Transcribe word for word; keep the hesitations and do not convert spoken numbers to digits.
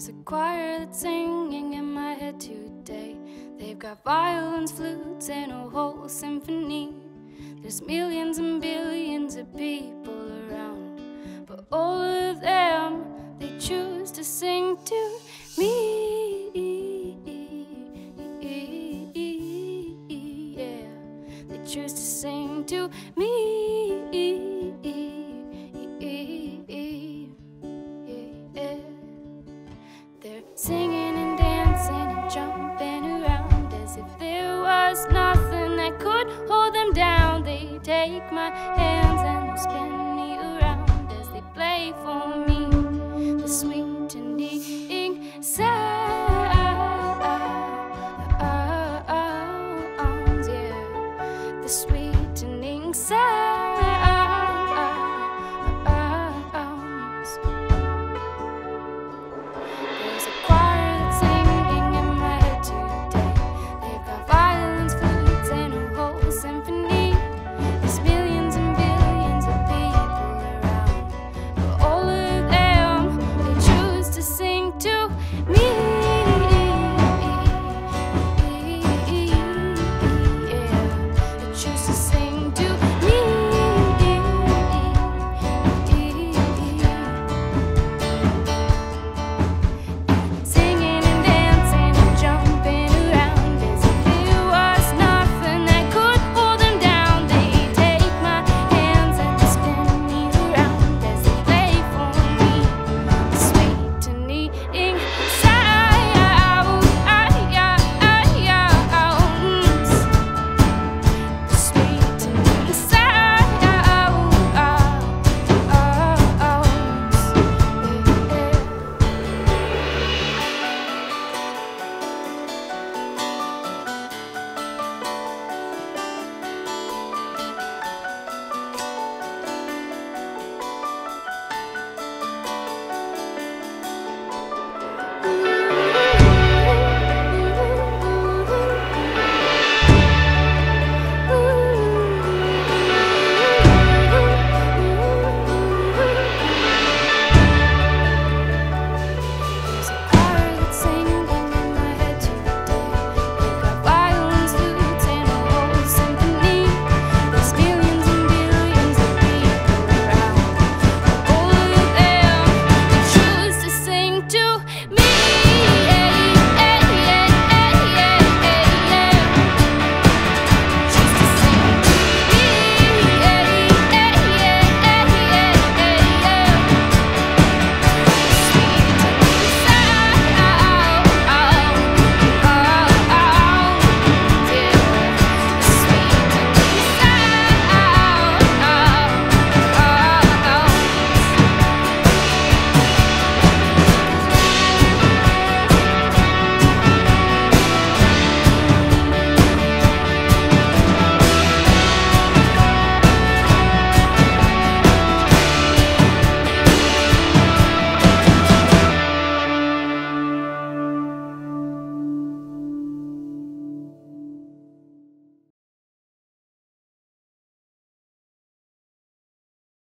There's a choir that's singing in my head today. They've got violins, flutes, and a whole symphony. There's millions and billions of people around, but all of them, they choose to sing to me. Yeah, they choose to sing to me. They're singing and dancing and jumping around as if there was nothing that could hold them down. They take my hands and they spin me around as they play for me the sweet